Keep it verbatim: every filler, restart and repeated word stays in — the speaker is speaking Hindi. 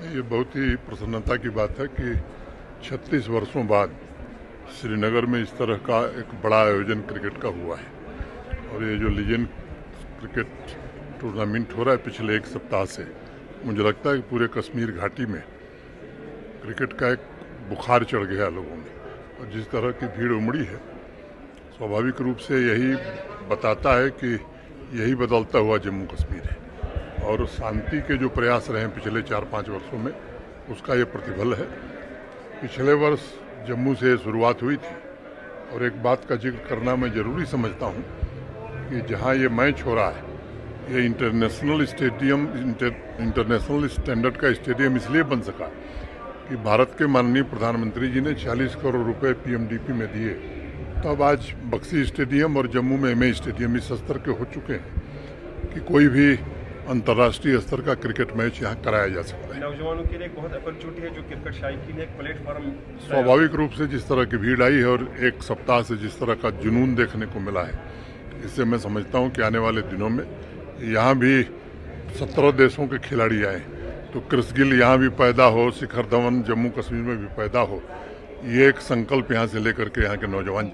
ये बहुत ही प्रसन्नता की बात है कि छत्तीस वर्षों बाद श्रीनगर में इस तरह का एक बड़ा आयोजन क्रिकेट का हुआ है। और ये जो लीजेंड क्रिकेट टूर्नामेंट हो रहा है पिछले एक सप्ताह से, मुझे लगता है कि पूरे कश्मीर घाटी में क्रिकेट का एक बुखार चढ़ गया लोगों में। और जिस तरह की भीड़ उमड़ी है, स्वाभाविक रूप से यही बताता है कि यही बदलता हुआ जम्मू कश्मीर है। और शांति के जो प्रयास रहे हैं पिछले चार पाँच वर्षों में, उसका ये प्रतिफल है। पिछले वर्ष जम्मू से शुरुआत हुई थी और एक बात का जिक्र करना मैं ज़रूरी समझता हूँ कि जहाँ ये मैच हो रहा है, ये international stadium inter, international standard का स्टेडियम इसलिए बन सका कि भारत के माननीय प्रधानमंत्री जी ने चालीस करोड़ रुपए पीएमडीपी में दिए। तब आज बक्सी स्टेडियम और जम्मू में एमए स्टेडियम इस स्तर के हो चुके हैं कि कोई भी अंतर्राष्ट्रीय स्तर का क्रिकेट मैच यहाँ कराया जा सकता है। नौजवानों के लिए एक बहुत अपॉर्चुनिटी है जो क्रिकेट शायकीन एक प्लेटफॉर्म। स्वाभाविक रूप से जिस तरह की भीड़ आई है और एक सप्ताह से जिस तरह का जुनून देखने को मिला है, इससे मैं समझता हूँ कि आने वाले दिनों में यहाँ भी सत्रह देशों के खिलाड़ी आए तो क्रिस गिल यहाँ भी पैदा हो, शिखर धवन जम्मू कश्मीर में भी पैदा हो, ये एक संकल्प यहाँ से लेकर के यहाँ के नौजवान